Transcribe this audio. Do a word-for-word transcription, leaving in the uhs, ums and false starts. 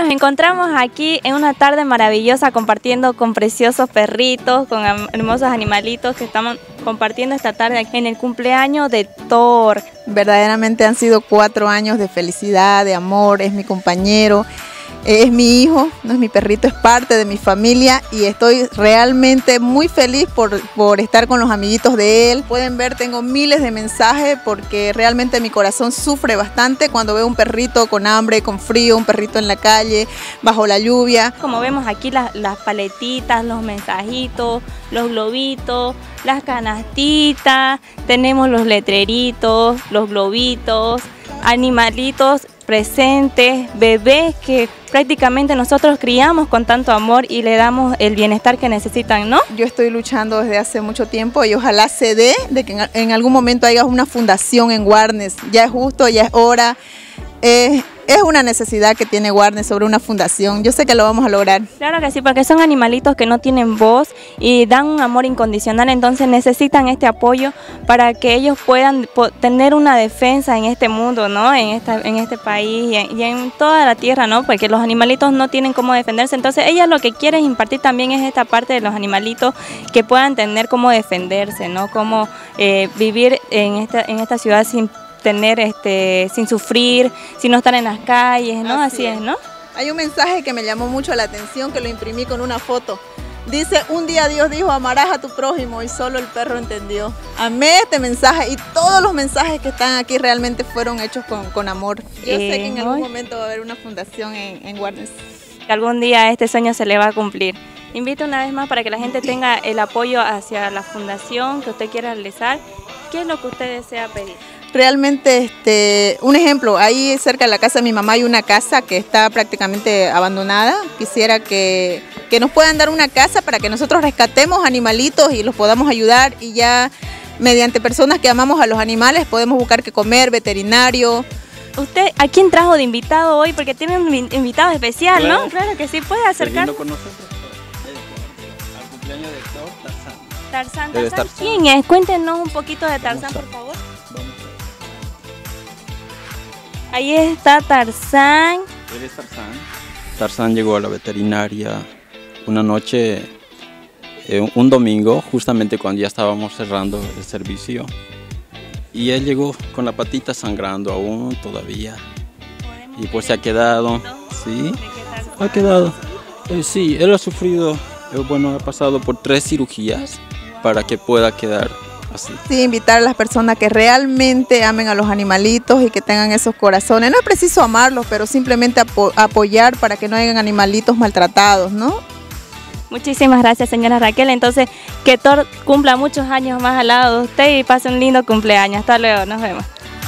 Nos encontramos aquí en una tarde maravillosa compartiendo con preciosos perritos, con hermosos animalitos que estamos compartiendo esta tarde en el cumpleaños de Thor. Verdaderamente han sido cuatro años de felicidad, de amor, es mi compañero, es mi hijo, no es mi perrito, es parte de mi familia y estoy realmente muy feliz por, por estar con los amiguitos de él. Pueden ver, tengo miles de mensajes porque realmente mi corazón sufre bastante cuando veo un perrito con hambre, con frío, un perrito en la calle, bajo la lluvia. Como vemos aquí las, las paletitas, los mensajitos, los globitos, las canastitas, tenemos los letreritos, los globitos, animalitos presentes, bebés que prácticamente nosotros criamos con tanto amor y le damos el bienestar que necesitan, ¿no? Yo estoy luchando desde hace mucho tiempo y ojalá se dé de que en, en algún momento haya una fundación en Warnes. Ya es justo, ya es hora. Eh, es una necesidad que tiene Warnes sobre una fundación. Yo sé que lo vamos a lograr. Claro que sí, porque son animalitos que no tienen voz y dan un amor incondicional, entonces necesitan este apoyo para que ellos puedan tener una defensa en este mundo, ¿no? En, esta, en este país y en, y en toda la tierra, ¿no? Porque los animalitos no tienen cómo defenderse, entonces ella lo que quiere impartir también es esta parte de los animalitos que puedan tener cómo defenderse, ¿no? Cómo eh, vivir en esta, en esta ciudad sin tener este sin sufrir, sin no estar en las calles, ¿no? Así, Así es, ¿no? Hay un mensaje que me llamó mucho la atención, que lo imprimí con una foto. Dice, un día Dios dijo, amarás a tu prójimo, y solo el perro entendió. Amé este mensaje y todos los mensajes que están aquí realmente fueron hechos con, con amor. Yo eh, sé que en algún hoy, momento va a haber una fundación en, en Warnes. Que algún día este sueño se le va a cumplir. Invito una vez más para que la gente tenga el apoyo hacia la fundación que usted quiera realizar. ¿Qué es lo que usted desea pedir? Realmente, este, un ejemplo, ahí cerca de la casa de mi mamá hay una casa que está prácticamente abandonada. Quisiera que, que nos puedan dar una casa para que nosotros rescatemos animalitos y los podamos ayudar, y ya mediante personas que amamos a los animales podemos buscar qué comer, veterinario. ¿Usted a quién trajo de invitado hoy? Porque tiene un invitado especial, claro. ¿no? Claro que sí, puede acercar. Con nosotros, al cumpleaños de Thor, Tarzán. Tarzán, Tarzán. Tarzán. ¿Quién es? Cuéntenos un poquito de Tarzán, por favor. Ahí está Tarzán. Él es Tarzán. Tarzán llegó a la veterinaria una noche, eh, un domingo, justamente cuando ya estábamos cerrando el servicio. Y él llegó con la patita sangrando aún todavía. Y pues se ha quedado, ¿sí? Ha quedado. Eh, sí, él ha sufrido, eh, bueno, ha pasado por tres cirugías para que pueda quedar así. Sí, invitar a las personas que realmente amen a los animalitos y que tengan esos corazones. No es preciso amarlos, pero simplemente apo apoyar para que no hayan animalitos maltratados, ¿no? Muchísimas gracias, señora Raquel. Entonces, que Thor cumpla muchos años más al lado de usted y pase un lindo cumpleaños. Hasta luego, nos vemos.